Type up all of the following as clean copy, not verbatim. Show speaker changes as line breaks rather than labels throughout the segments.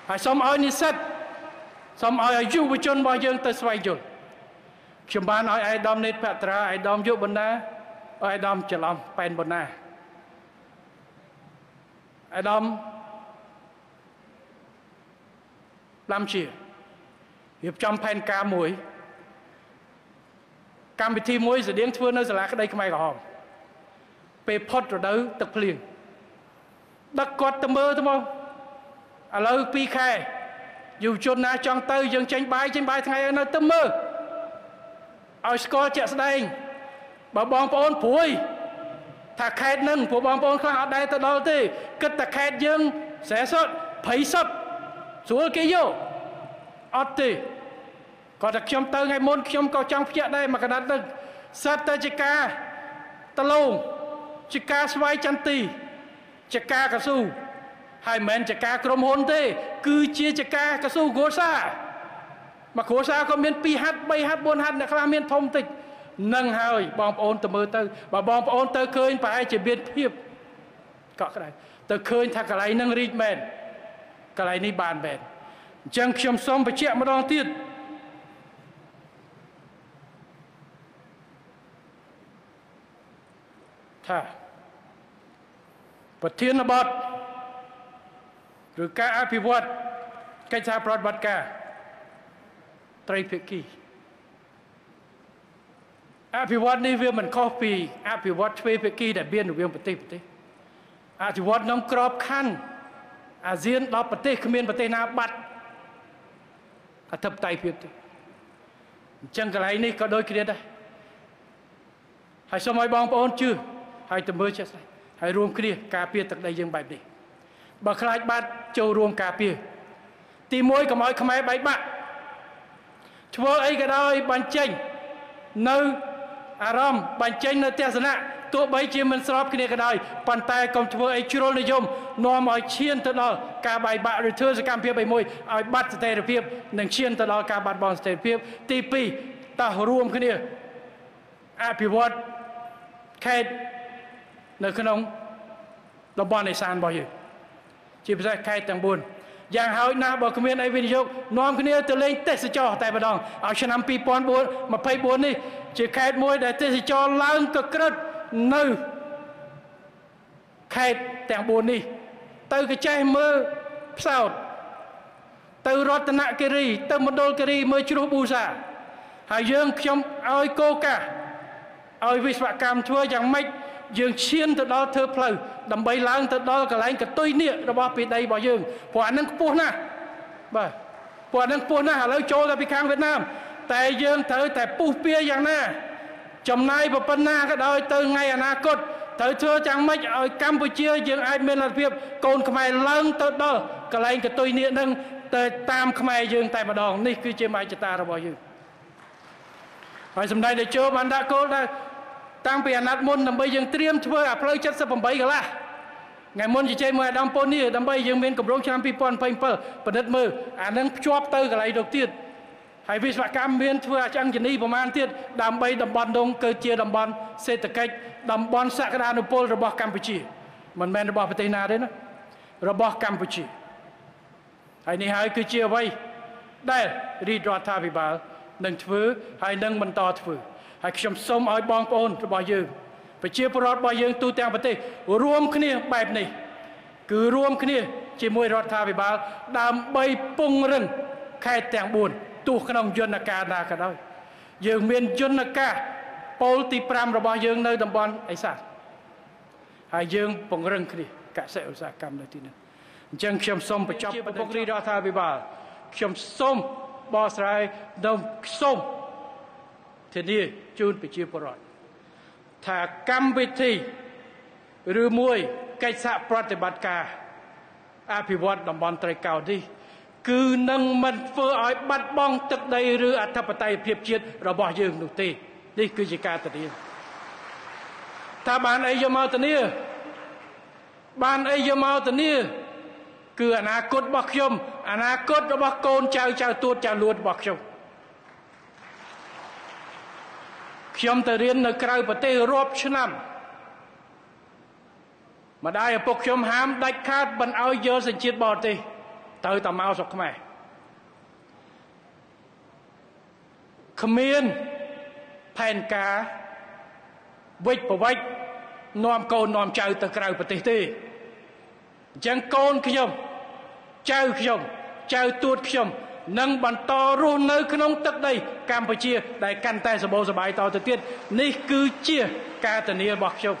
ហើយសូមឲ្យនិស្សិតសូមឲ្យយុវជនរបស់យើងទៅស្វែងយល់ខ្ញុំបានឲ្យអាយដាមនេតភត្រាអាយដាមយុបណ្ណាអាយដាមច្រឡំប៉ែនបណ្ណាអាយដាមឡាំជារៀបចំផែនការមួយកម្មវិធីមួយស្តៀងធ្វើនៅសាលាក្តីខ្មែរក្រហមពេលផុតរដូវទឹកភ្លៀងដឹកគាត់ទៅមើលទៅមកឥឡូវ2 ខែយុវជនណាចង់ទៅយើងចេញបាយថ្ងៃនៅទៅមើលឲ្យស្គាល់ជាក់ស្ដែងបើបងប្អូនព្រួយថាខេត្តនឹងពួកបងប្អូនខ្លះអត់ដែរទៅដល់ទេគិតតែខេត្តយើង40 20ស្រួលគេយកអត់ទេគាត់តែខ្ញុំទៅថ្ងៃមុនខ្ញុំក៏ចង់ភ្ជាក់ដែរមកកណាត់ទៅសិតទៅជាការតឡូងជាការស្វាយចន្ទីជាការកស៊ូហើយមិនមែនជាការក្រុមហ៊ុនទេគឺជាជាការកស៊ូគ្រួសារមកគ្រួសារក៏មាន2 ហាត់3 ហាត់4 ហាត់អ្នកខ្លះមានធំតិចនឹងហើយបងប្អូនទៅមើលទៅបើបងប្អូនទៅឃើញប្រហែលជាមានភាពកក់ក្ដៅទៅឃើញថាកន្លែងហ្នឹងរីកមែនកន្លែងនេះបានមែនអញ្ចឹងខ្ញុំសូមបញ្ជាក់ម្ដងទៀតថាប្រធានបទឬការអភិវឌ្ឍកិច្ចសហប្រតិបត្តិការត្រីភាគីអភិវឌ្ឍនេះវាមិនខុសពីអភិវឌ្ឍទ្វេភាគីដែលមានរវាងប្រទេសអភិវឌ្ឍក្នុងក្របខ័ណ្ឌអាស៊ាន10ប្រទេសគ្មានប្រទេសណាបាត់អធិបតេយ្យភាពទេអញ្ចឹងកន្លែងនេះក៏ដូចគ្នាដែរហើយសូមឲ្យបងប្អូនជឿហើយទៅមើលចេះស្អីហើយរួមគ្នាការពារទឹកដីយើងបែបនេះបើខ្លាចបាត់ចូលរួមការពារទី1កុំឲ្យខ្មែរបែកបាក់ធ្វើអីក៏ដោយបញ្ចេញនៅអារម្មណ៍បញ្ចេញនៅទស្សនៈទោះបីជាមិនស្របគ្នាក៏ដោយប៉ុន្តែកុំធ្វើអីជ្រុលនិយមនាំឲ្យឈានទៅដល់ការបែកបាក់ឬធ្វើសកម្មភាពអីមួយឲ្យបាត់ស្ថិរភាពនិងឈានទៅដល់ការបាត់បង់ស្ថិរភាពទី2តោះរួមគ្នាអភិវឌ្ឍខេត្តនៅក្នុងតំបន់នេសាទរបស់យើងជាពិសេសខេត្តទាំង4យ៉ាងហោចណាស់បើគ្មានអីវិនិយោគនាំគ្នាទៅលេងទេសចរតែម្ដងឲ្យឆ្នាំ2024នេះជាខេត្តមួយដែលទេសចរឡើងកក្រិតនៅខេត្តទាំង4នេះទៅកចេះមើលផ្សោតទៅរតនគិរីទៅមណ្ឌលគិរីមើលជ្រោះប៊ូសាហើយយើងខ្ញុំឲ្យកោកាឲ្យវិស្វកម្មធ្វើយ៉ាងម៉េចយើងឈានទៅដល់ធ្វើផ្លូវដើម្បីឡើងទៅដល់កន្លែងកតុយនេះរបស់ពីដីរបស់យើងព្រោះអានឹងខ្ពស់ណាស់បាទព្រោះអានឹងខ្ពស់ណាស់ឥឡូវចូលទៅពីខាងវៀតណាមតែយើងត្រូវតែពុះពៀយ៉ាងណាចំណាយប៉ុណ្ណាក៏ដោយទៅថ្ងៃអនាគតត្រូវធ្វើយ៉ាងម៉េចឲ្យកម្ពុជាយើងអាចមានលទ្ធភាពកូនខ្មែរឡើងទៅដល់កន្លែងកតុយនេះនឹងទៅតាមខ្មែរយើងតែម្ដងនេះគឺជាមហិច្ឆតារបស់យើងហើយសម្ដេចតេជោបានដាក់គោលថាតាំងពីអាណត្តិមុនដើម្បីយើងត្រៀមធ្វើអាផ្លូវ78កន្លះថ្ងៃមុនជជែកមួយអាដាមពូនីដើម្បីយើងមានកម្រងឆ្នាំ2027ពិនិត្យមើលអានឹងភ្ជាប់ទៅកន្លែងនោះទៀតហើយវិស្វកម្មមានធ្វើអាឆ្អឹងជនីប្រមាណទៀតដើម្បីតំបន់នោះគឺជាតំបន់សេដ្ឋកិច្ចតំបន់សក្តានុពលរបស់កម្ពុជាមិនមែនរបស់ប្រទេសណាទេណារបស់កម្ពុជាហើយនេះហើយគឺជាអ្វីដែលរាជរដ្ឋាភិបាលនឹងធ្វើហើយនឹងបន្តធ្វើហើយខ្ញុំសូមឲ្យបងប្អូនរបស់យើងប្រជាពលរដ្ឋរបស់យើងទូទាំងប្រទេសរួមគ្នាបែបនេះគឺរួមគ្នាជាមួយរដ្ឋាភិបាលដើម្បីពង្រឹងខេត្តទាំង4ទោះក្នុងយន្តការណាក៏ដោយយើងមានយន្តការប៉ូលទី5របស់យើងនៅតំបន់អេសានហើយយើងពង្រឹងគ្នាកសិឧស្សាហកម្មនៅទីនោះអញ្ចឹងខ្ញុំសូមបញ្ចប់ប្រពុករាជរដ្ឋាភិបាលខ្ញុំសូមបកស្រាយដល់សូមធានាជូនប្រជាពលរដ្ឋថាកម្មវិធីឬមួយកិច្ចសហប្រតិបត្តិការអភិវឌ្ឍតំបន់ត្រីកោណនេះគឺនឹងមិនធ្វើឲ្យបាត់បង់ទឹកដីឬអធិបតេយ្យភាពជាតិរបស់យើងនោះទេនេះគឺជាការធានាថាបានអីយកមកធានាបានអីយកមកធានាគឺអនាគតរបស់ខ្ញុំអនាគតរបស់កូនចៅទួតចៅលួតរបស់ខ្ញុំទៅរៀននៅក្រៅប្រទេសរាប់ឆ្នាំម្ដាយឪពុកខ្ញុំហាមដាច់ខាតមិនឲ្យយកសញ្ជាតិបរទេសទៅតាមកស្រុកខ្មែរគ្មានផែនការវិច្ចប្រវិច្ចនាំកូននាំចៅទៅក្រៅប្រទេសទេអញ្ចឹងកូនខ្ញុំចៅខ្ញុំចៅទួតខ្ញុំនឹងបន្តរស់នៅក្នុងទឹកដីកម្ពុជាដែលកាន់តែសម្បូរសប្បាយតទៅទៀតនេះគឺជាការធានារបស់ខ្ញុំ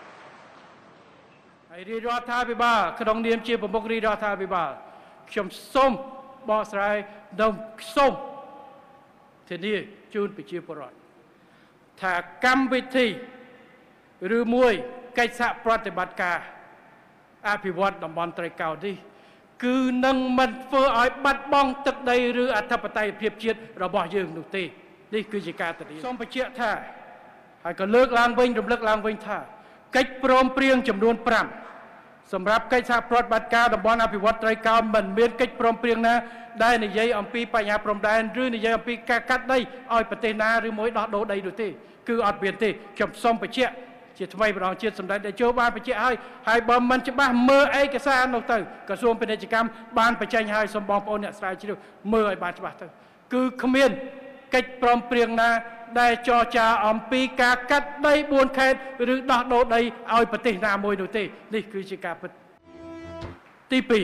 ហើយរាជរដ្ឋាភិបាលក្នុងនាមជាប្រមុខរាជរដ្ឋាភិបាលខ្ញុំសូមបកស្រាយនិងសូមធានាជូនប្រជាពលរដ្ឋថាកម្មវិធីឬមួយកិច្ចសហប្រតិបត្តិការអភិវឌ្ឍតំបន់ត្រីកោណនេះគឺនឹងមិនធ្វើឲ្យបាត់បង់ទឹកដីឬអធិបតេយ្យភាពជាតិរបស់យើងនោះទេនេះគឺជាការធានាសូមបញ្ជាក់ថាហើយក៏លើកឡើងវិញរំលឹកឡើងវិញថាកិច្ចព្រមព្រៀងចំនួន5សម្រាប់កិច្ចសហប្រតិបត្តិការតំបន់អភិវឌ្ឍត្រីកោណមិនមានកិច្ចព្រមព្រៀងណាដែលនិយាយអំពីបញ្ហាព្រំដែនឬនិយាយអំពីការកាត់ដីឲ្យប្រទេសណាឬមួយដោះដូរដីនោះទេគឺអត់មានទេខ្ញុំសូមបញ្ជាក់ជាថ្មីម្ដងជាតិសម្ដេចតេជោបានបញ្ជាក់ហើយបើមិនច្បាស់មើលឯកសារនោះទៅក្រសួងពាណិជ្ជកម្មបានបញ្ចេញឲ្យសូមបងប្អូនអ្នកស្រាវជ្រាវមើលឲ្យបានច្បាស់ទៅគឺគ្មានកិច្ចព្រមព្រៀងណាដែលចរចាអំពីការកាត់ដី4ខេត្តឬដោះដូរដីឲ្យប្រទេសណាមួយនោះទេនេះគឺជាការពិតទី2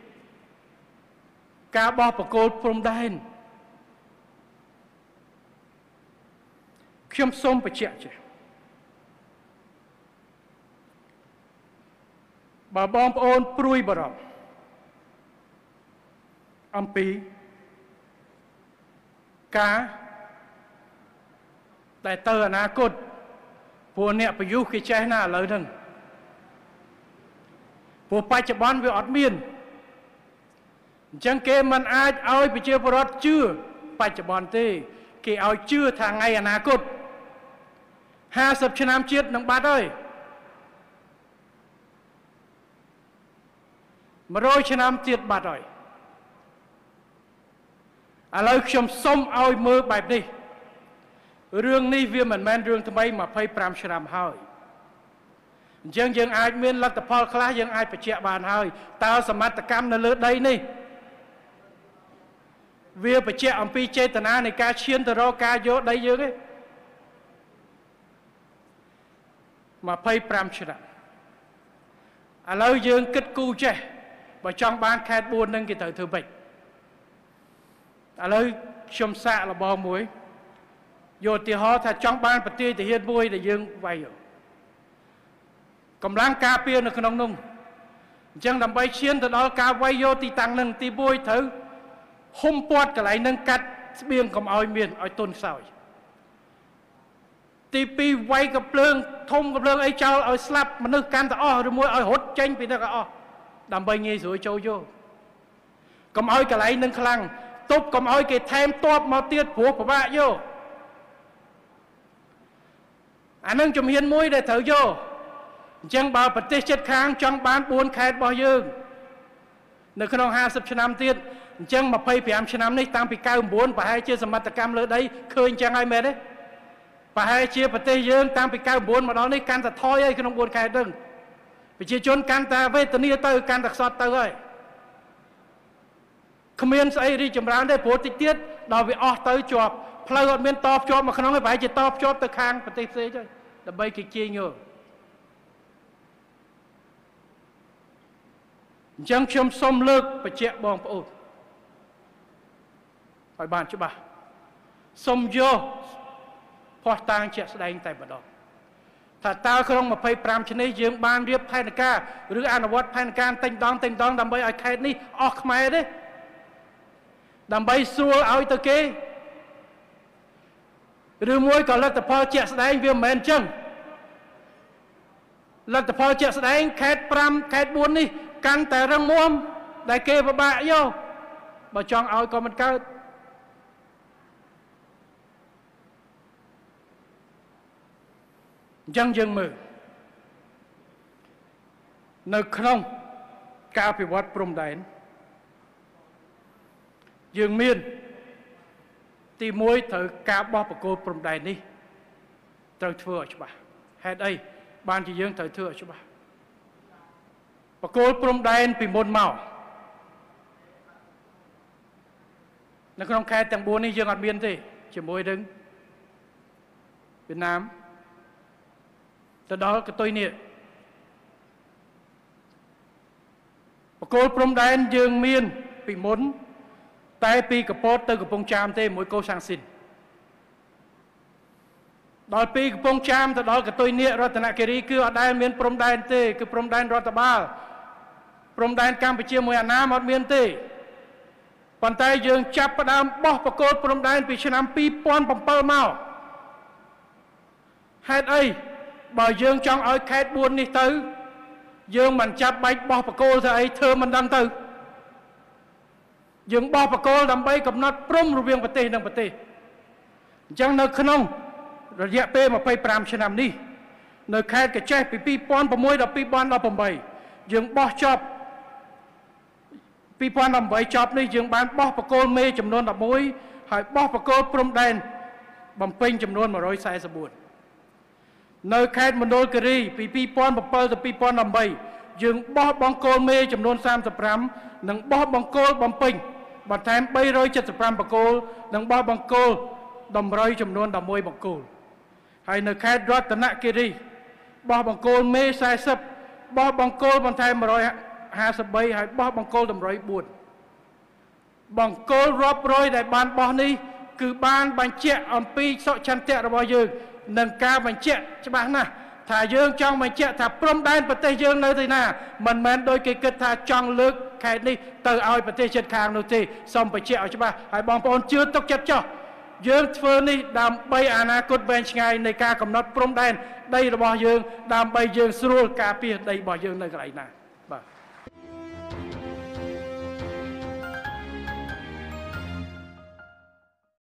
ការបោះបកគោលព្រំដែនខ្ញុំសូមបញ្ជាក់ចេះបើបងប្អូនព្រួយបារម្ភអំពីការដែលទៅអនាគតព្រោះអ្នកប្រយុទ្ធគេចេះណាឥឡូវហ្នឹងព្រោះបច្ចុប្បន្នវាអត់មានអញ្ចឹងគេមិនអាចឲ្យប្រជាពលរដ្ឋជឿបច្ចុប្បន្នទេគេឲ្យជឿថាថ្ងៃអនាគត50ឆ្នាំជាតិនឹងបាត់ហើយ100ឆ្នាំទៀតបាត់ហើយឥឡូវខ្ញុំសុំឲ្យមើលបែបនេះរឿងនេះវាមិនមែនរឿងថ្មី25ឆ្នាំហើយអញ្ចឹងយើងអាចមានលទ្ធផលខ្លះយើងអាចបញ្ជាក់បានហើយតើសមត្ថកម្មនៅលើដីនេះវាបញ្ជាក់អំពីចេតនានៃការឈានទៅរកការយកដីយើងទេ25ឆ្នាំឥឡូវយើងគិតគូរចេះបើចង់បានខេត្ត4នឹងគេត្រូវធ្វើម៉េចឥឡូវខ្ញុំសាកល្បងមួយយកឧទាហរណ៍ថាចង់បានប្រទេសទាហានមួយដែលយើងវាយកម្លាំងការពារនៅក្នុងនោះអញ្ចឹងដើម្បីឈានទៅដល់ការវាយយកទីតាំងនឹងទី1ត្រូវហុំព័ទ្ធកន្លែងនឹងកាត់ស្បៀងកុំឲ្យមានឲ្យទន់ខ្សោយទី2វាយកំភ្លើងធំកំភ្លើងអីចោលឲ្យស្លាប់មនុស្សកាន់តែអស់ឬមួយឲ្យរត់ចេញពីនោះក៏អស់ដើម្បីងាយស្រួលចូលយកកុំឲ្យកន្លែងនឹងខ្លាំងទប់កុំឲ្យគេថែមតបមកទៀតព្រោះពិបាកយកអានឹងជំហានមួយដែលត្រូវយកអញ្ចឹងបើប្រទេសជិតខាងចង់បាន4ខេត្តរបស់យើងនៅក្នុង50ឆ្នាំទៀតអញ្ចឹង25ឆ្នាំនេះតាំងពី99ប្រហែលជាសមត្ថកម្មលើដីឃើញអញ្ចឹងហើយមែនទេប្រហែលជាប្រទេសយើងតាំងពី99មកដល់នេះកាន់តែថយហើយក្នុង4ខេត្តហ្នឹងប្រជាជនកាន់តែវេទនាទៅកាន់តែខ្សត់ទៅហើយគ្មានស្អីរីចម្រើនទេព្រោះតិចទៀតដល់វាអស់ទៅជាប់ផ្លូវអត់មានតភ្ជាប់មកក្នុងទេប្រហែលជាតភ្ជាប់ទៅខាងប្រទេសផ្សេងទៅដើម្បីគេជាងយកអញ្ចឹងខ្ញុំសូមលើកបញ្ជាក់បងប្អូនឲ្យបានច្បាស់សូមយកភស្តុតាងជាក់ស្ដែងតែម្ដងថាតើក្នុង25ឆ្នាំយើងបានរៀបផែនការឬអនុវត្តផែនការទិញដងដើម្បីឲ្យខេត្តនេះអស់ខ្មែរទេដើម្បីស្រួលឲ្យទៅគេឬមួយក៏លទ្ធផលជាក់ស្ដែងវាមិនមែនអញ្ចឹងលទ្ធផលជាក់ស្ដែងខេត្ត5ខេត្ត4នេះកាន់តែរឹងមាំដែលគេពិបាកយកបើចង់ឲ្យក៏មិនកើតអញ្ចឹងយើងមើលនៅក្នុងការអភិវឌ្ឍព្រំដែនយើងមានទី1ត្រូវការបោះបកគោព្រំដែននេះត្រូវធ្វើឲ្យច្បាស់ហេតុអីបានជាយើងត្រូវធ្វើឲ្យច្បាស់បកគោព្រំដែនពីមុនមកនៅក្នុងខេត្តទាំង4នេះយើងអត់មានទេជាមួយនឹងវៀតណាមទៅដល់កតុយនេះបកគោលព្រំដែនយើងមានពីមុនតែពីកពតទៅកំពង់ចាមទេមួយកូសាំងស៊ីនដល់ពីកំពង់ចាមទៅដល់កតុយនេះរតនគិរីគឺអត់ដែលមានព្រំដែនទេគឺព្រំដែនរដ្ឋបាលព្រំដែនកម្ពុជាមួយអាណាមអត់មានទេប៉ុន្តែយើងចាប់ផ្ដើមបោះបកគោលព្រំដែនពីឆ្នាំ2007មកហេតុអីបើយើងចង់ឲ្យខេត្ត4នេះទៅយើងមិនចាប់បាច់បោះបកគោលទៅអីធ្វើមិនដឹងទៅយើងបោះបកគោលដើម្បីកំណត់ព្រំរវាងប្រទេសនិងប្រទេសអញ្ចឹងនៅក្នុងរយៈពេល25ឆ្នាំនេះនៅខេត្តកញ្ចេះពី2006ដល់2018យើងបោះចប់2018ចប់នេះយើងបានបោះបកគោលមេចំនួន11ហើយបោះបកគោលព្រំដែនបំពេញចំនួន144នៅខេត្តមណ្ឌលគិរីពី2007ទៅ2018យើងបោះបង្គោលមេចំនួន35និងបោះបង្គោលបំពេញបន្ថែម375បង្គោលនិងបោះបង្គោលតម្រុយចំនួន11បង្គោលហើយនៅខេត្តរតនគិរីបោះបង្គោលមេ40បោះបង្គោលបន្ថែម153ហើយបោះបង្គោលតម្រុយ4បង្គោលរាប់រយដែលបានបោះនេះគឺបានបញ្ជាក់អំពីសុឆន្ទៈរបស់យើងនិងការបញ្ជាក់ច្បាស់ណាស់ថាយើងចង់បញ្ជាក់ថាព្រំដែនប្រទេសយើងនៅទីណាមិនមែនដោយគេគិតថាចង់លើកខេត្តនេះទៅឲ្យប្រទេសជិតខាងនោះទេសូមបញ្ជាក់ឲ្យច្បាស់ហើយបងប្អូនជឿទុកចិត្តចុះយើងធ្វើនេះដើម្បីអនាគតវែងឆ្ងាយនៃការកំណត់ព្រំដែនដីរបស់យើងដើម្បីយើងស្រួលការពារដីរបស់យើងនៅកន្លែងណា